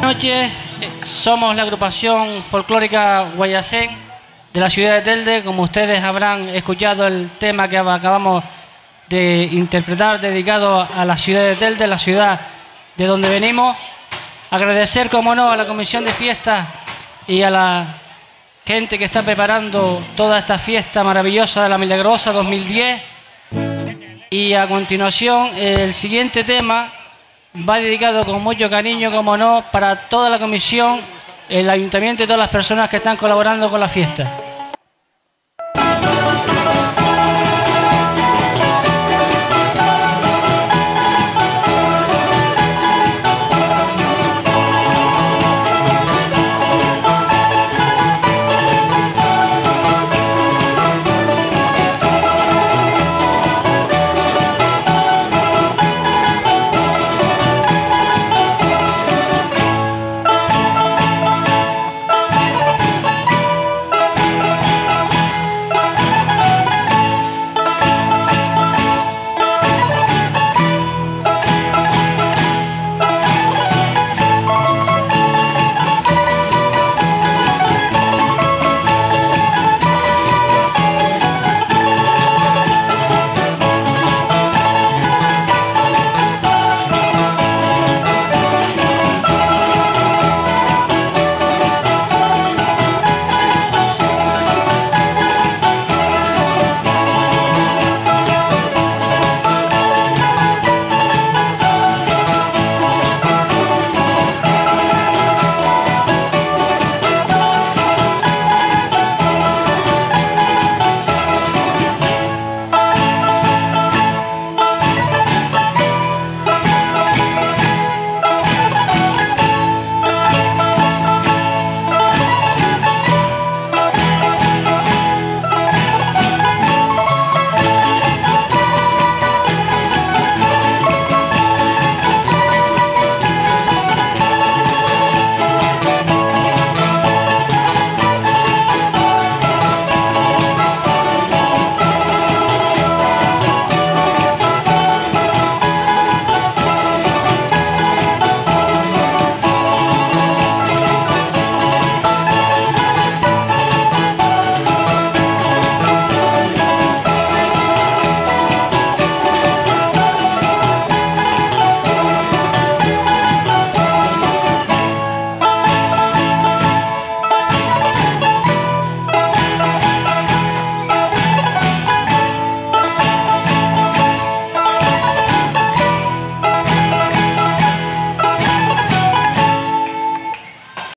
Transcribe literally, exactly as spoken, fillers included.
noches, somos la agrupación folclórica Guayacén de la ciudad de Telde. Como ustedes habrán escuchado el tema que acabamos de interpretar, dedicado a la ciudad de Telde, la ciudad de donde venimos. Agradecer, como no, a la comisión de fiestas y a la gente que está preparando toda esta fiesta maravillosa de la Milagrosa dos mil diez. Y a continuación, el siguiente tema va dedicado con mucho cariño, como no, para toda la comisión, el ayuntamiento y todas las personas que están colaborando con la fiesta.